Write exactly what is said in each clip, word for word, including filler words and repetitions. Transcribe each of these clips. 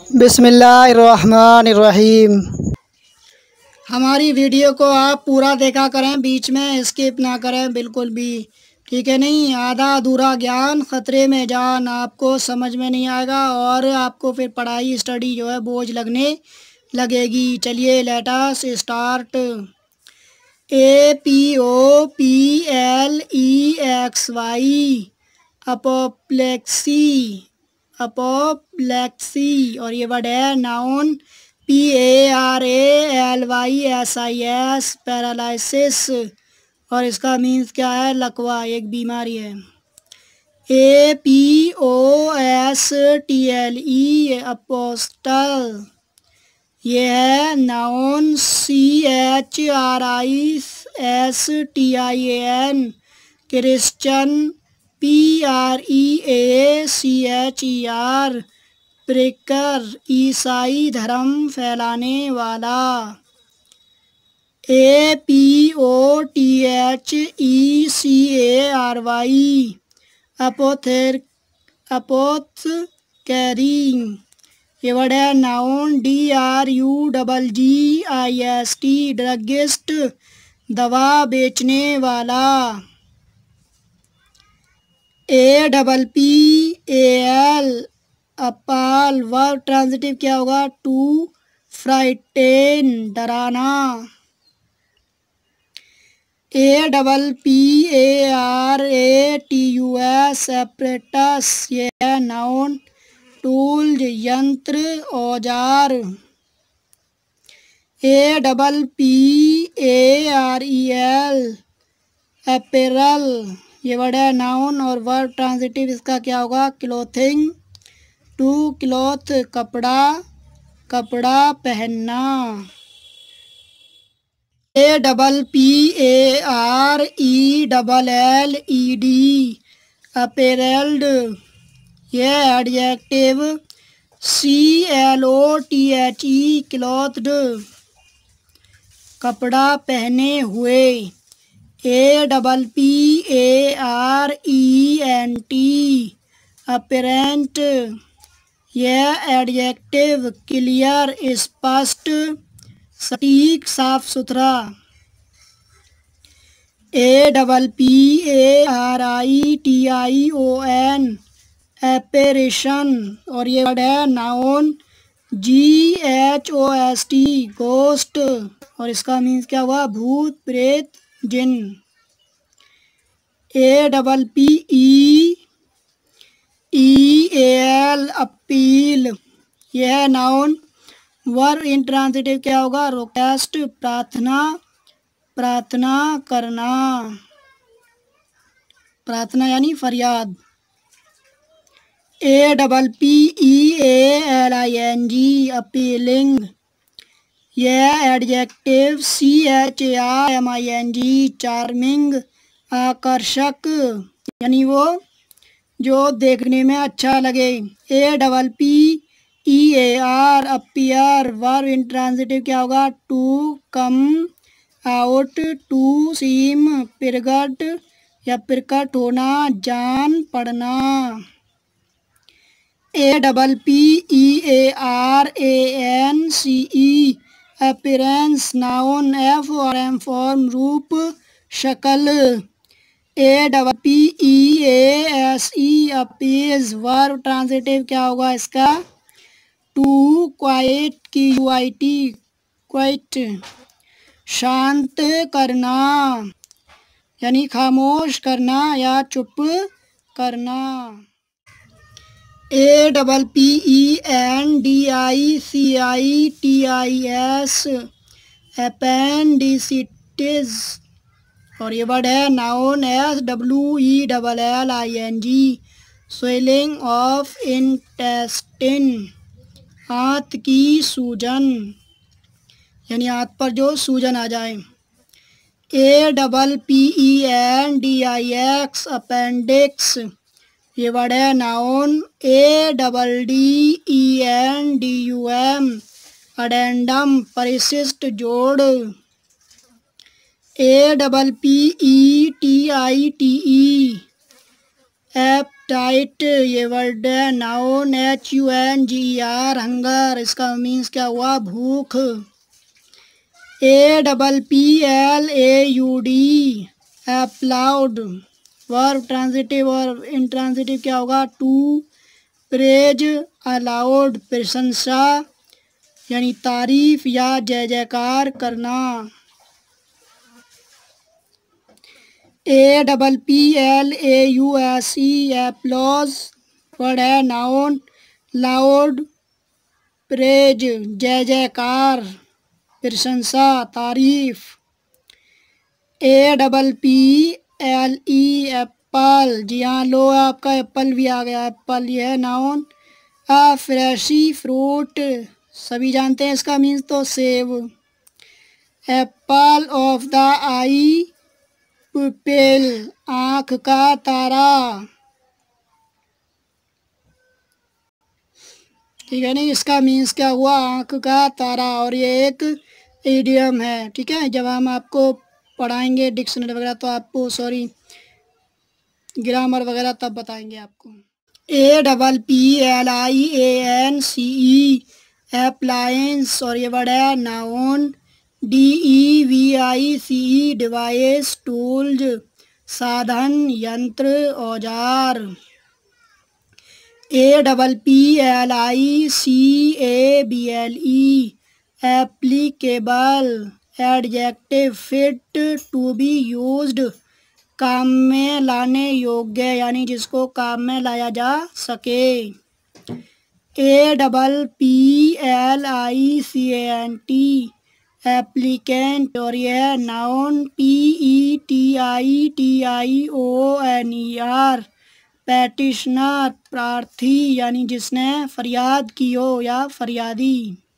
बिस्मिल्लाहिर्रहमानिर्रहीम। हमारी वीडियो को आप पूरा देखा करें, बीच में स्किप ना करें बिल्कुल भी, ठीक है। नहीं आधा अधूरा ज्ञान खतरे में जान, आपको समझ में नहीं आएगा और आपको फिर पढ़ाई स्टडी जो है बोझ लगने लगेगी। चलिए let us start. A P O P L E X Y apoplexy, apoplexy और ये वर्ड है noun P A R A L Y S I S paralysis और इसका मीन्स क्या है? लकवा, एक बीमारी है। A P O S T L E apostle, ये है noun C H R I S T I A N Christian P R E A C H E are प्रेकर ईसाई धर्म फैलाने वाला। A P O T H E C A R Y apothecary apothecary, ये word है noun D R U double G I S T druggist दवा बेचने वाला। A double P A L appal, verb transitive क्या होगा? To frighten, डराना। A double P A R A T U S apparatus, ये है noun tool यंत्र औजार। A double P A R E L apparel, ये वर्ड है noun और वर्ब ट्रांजिटिव इसका क्या होगा? क्लोथिंग, टू क्लॉथ कपड़ा, कपड़ा पहनना। A double P A R E double L E D apparelled, ये adjective. C L O T H E clothed, कपड़ा पहने हुए। A double P A R E N T apparent, यह adjective. Clear, स्पष्ट, सटीक, साफ सुथरा। A double P A R I T I O N apparition और ये वर्ड है noun G H O S T ghost और इसका मीन्स क्या हुआ? भूत, प्रेत, जिन। A double P E E L appeal, यह है नाउन। वर्ब इन ट्रांजिटिव क्या होगा? रिक्वेस्ट, प्रार्थना, प्रार्थना करना, प्रार्थना यानी फरियाद। A double P E A L I N G appealing, यह adjective. C H A R M I N G charming, आकर्षक यानी वो जो देखने में अच्छा लगे। A double P E A R appear, verb intransitive क्या होगा? To come out, to seem प्रगट या प्रकट होना, जान पड़ना। A double P E A R A N C E appearance, noun. F और एम फॉर्म, रूप, शक्ल। A double P E A S E appease, verb transitive क्या होगा इसका? To quiet Q U I T quiet, शांत करना यानी खामोश करना या चुप करना। A double P E N D I C I T I S appendicitis और ये वर्ड है noun. S W E double L I N G swelling of intestine, आंत की सूजन यानी आंत पर जो सूजन आ जाए। A double P E N D I X appendix, ये वर्ड है noun. A double D E N D U M addendum, परिशिष्ट जोड़। A double P E T I T E appetite ये वर्ड है noun, H U N G E R hunger, इसका means क्या हुआ भूख। A double P L A U D applaud verb transitive और intransitive क्या होगा टू प्रेज अलाउड प्रशंसा यानी तारीफ या जय जयकार करना। A double P L A U S E applause word है नाउन, लाउड प्रेज जय जयकार प्रशंसा तारीफ। A double P L E apple, जी हाँ लो आपका एप्पल भी आ गया, एप्पल ये है नाउन। अ फ्रेशी फ्रूट सभी जानते हैं इसका मीन्स तो सेब। Apple of the eye pupil आँख का तारा, ठीक है नहीं, इसका मीन्स क्या हुआ आँख का तारा, और ये एक इडियम है। ठीक है, जब हम आपको पढ़ाएंगे डिक्शनरी वगैरह तो आपको सॉरी ग्रामर वगैरह तब बताएंगे आपको। A double P L I A N C E appliance और ये वर्ड है noun, D E V I C E device tools साधन यंत्र औजार। A double P L I C A B L E applicable adjective fit to be used काम में लाने योग्य यानी जिसको काम में लाया जा सके। A double P L I C A N T applicant और यह noun, P E T I T I O N E R petitioner प्रार्थी यानी जिसने फरियाद की हो या फरियादी।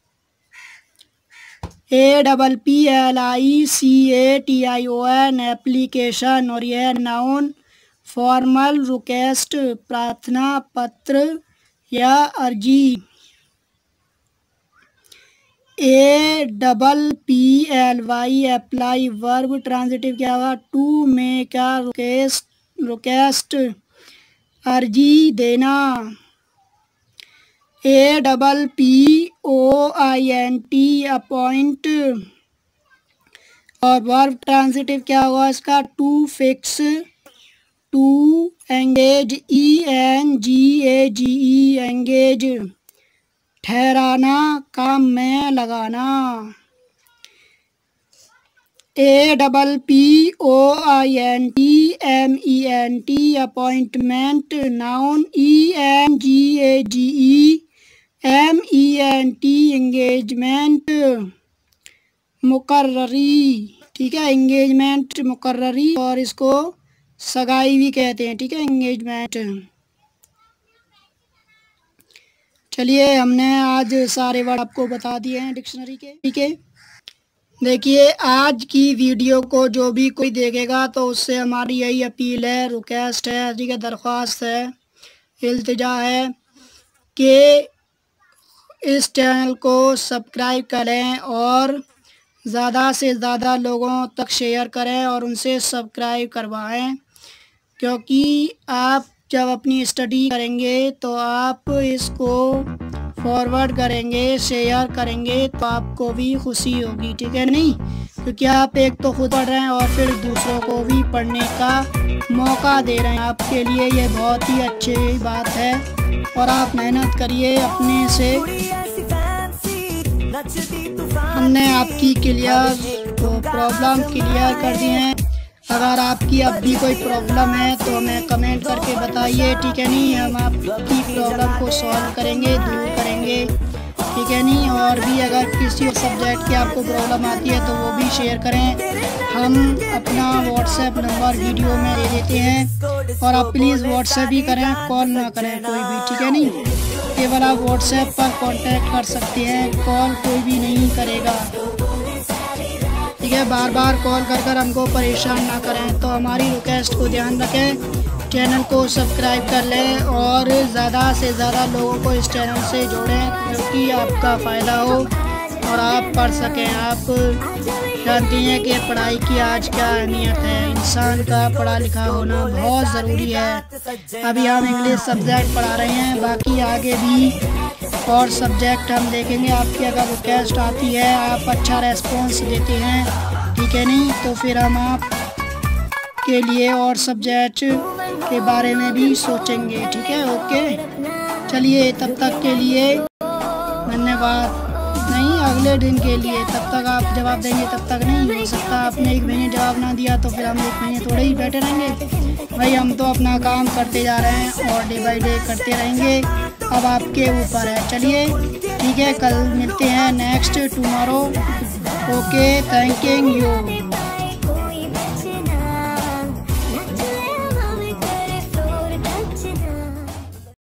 A double P L I C A T I O N application और यह नाउन, फॉर्मल रिक्वेस्ट प्रार्थना पत्र या अर्जी। A double P L Y apply verb transitive क्या होगा to make a request request अर्जी देना। A double P O I N T appoint और वर्ब ट्रांजिटिव क्या होगा इसका to fix to engage E N G A G E engage ठहराना काम में लगाना। A double P O I N T M E N T appointment noun, E N G A G E M E N T engagement मुकर्ररी, ठीक है engagement मुकर्ररी और इसको सगाई भी कहते हैं। ठीक है एंगेजमेंट। चलिए हमने आज सारे वर्ड आपको बता दिए हैं डिक्शनरी के। ठीक है देखिए आज की वीडियो को जो भी कोई देखेगा तो उससे हमारी यही अपील है, रिक्वेस्ट है, ठीक है दरख्वास्त है, इल्तिजा है कि इस चैनल को सब्सक्राइब करें और ज़्यादा से ज़्यादा लोगों तक शेयर करें और उनसे सब्सक्राइब करवाएं, क्योंकि आप जब अपनी स्टडी करेंगे तो आप इसको फॉरवर्ड करेंगे, शेयर करेंगे तो आपको भी खुशी होगी। ठीक है नहीं, क्योंकि आप एक तो खुद पढ़ रहे हैं और फिर दूसरों को भी पढ़ने का मौका दे रहे हैं। आपके लिए ये बहुत ही अच्छी बात है और आप मेहनत करिए अपने से। हमने आपकी क्लियर तो प्रॉब्लम क्लियर कर दी हैं। अगर आपकी अब भी कोई प्रॉब्लम है तो हमें कमेंट करके बताइए। ठीक है नहीं, हम आपकी प्रॉब्लम को सॉल्व करेंगे, दूर करेंगे। ठीक है नहीं, और भी अगर किसी सब्जेक्ट की आपको प्रॉब्लम आती है तो वो भी शेयर करें। हम अपना व्हाट्सएप नंबर वीडियो में दे देते हैं और आप प्लीज़ व्हाट्सएप ही करें, कॉल ना करें कोई भी। ठीक है नहीं, केवल आप व्हाट्सएप पर कांटेक्ट कर सकते हैं, कॉल कोई भी नहीं करेगा। ठीक है, बार बार कॉल कर कर हमको परेशान ना करें। तो हमारी रिक्वेस्ट को ध्यान रखें, चैनल को सब्सक्राइब कर लें और ज़्यादा से ज़्यादा लोगों को इस चैनल से जोड़ें, जो कि आपका फ़ायदा हो। और आप पढ़ सकें। आप जानती हैं कि पढ़ाई की आज क्या अहमियत है। इंसान का पढ़ा लिखा होना बहुत ज़रूरी है। अभी हम इंग्लिश सब्जेक्ट पढ़ा रहे हैं, बाकी आगे भी और सब्जेक्ट हम देखेंगे। आपकी अगर रिक्वेस्ट आती है, आप अच्छा रेस्पॉन्स देते हैं, ठीक है नहीं, तो फिर हम आप के लिए और सब्जेक्ट के बारे में भी सोचेंगे, ठीक है। ओके, चलिए तब तक के लिए धन्यवाद। नहीं, अगले दिन के लिए, तब तक आप जवाब देंगे तब तक नहीं हो सकता। आपने एक महीने जवाब ना दिया तो फिर हम एक महीने थोड़े ही बैठे रहेंगे। भाई हम तो अपना काम करते जा रहे हैं और डे बाई डे करते रहेंगे। अब आपके ऊपर है। चलिए ठीक है, कल मिलते हैं next tomorrow. Okay, thank you.